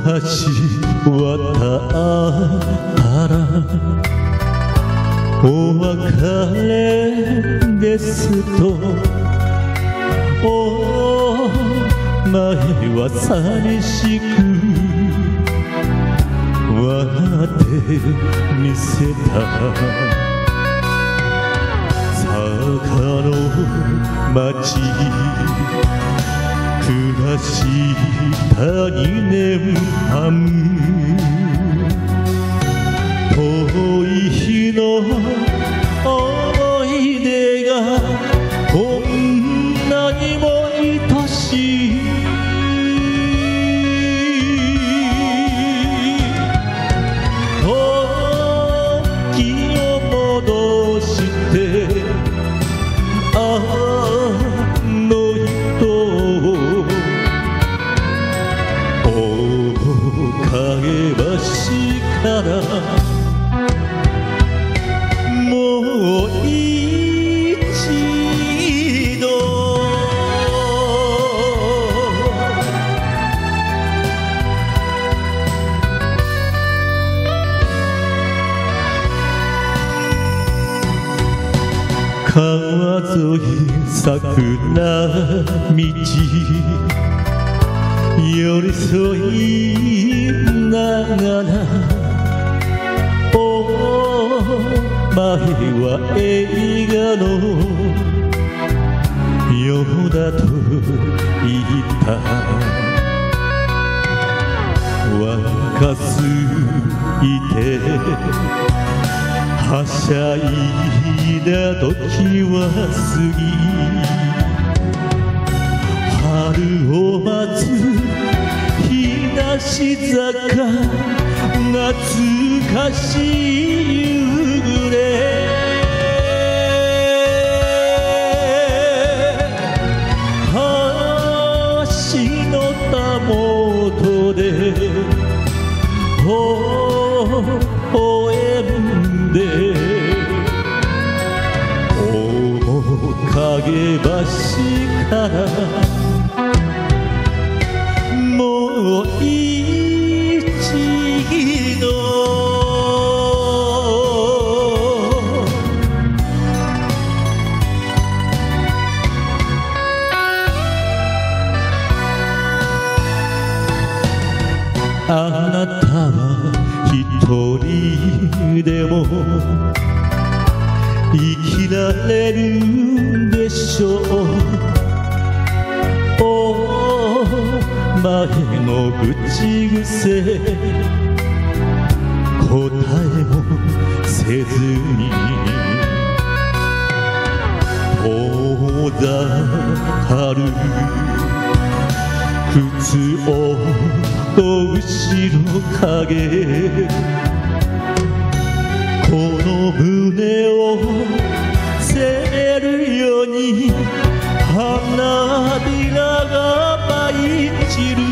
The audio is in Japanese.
渡ったらお別れですとお前は寂しく笑ってみせた坂の町暮らした2年半遠い日の思い出がこんなにも愛しい時を戻してあの人を大影橋からもう一度川沿い桜道寄り添いながらお前は映画のようだと言った若すぎてはしゃいだ時は過ぎ春を待つ日差し坂懐かしい夕暮れ橋のたもとで微笑んで面影橋からもう一度あなたは一人でも生きられるでしょうお前の口癖答えもせずに遠ざかる靴を後ろ影この胸を責めるように花びらが舞い散る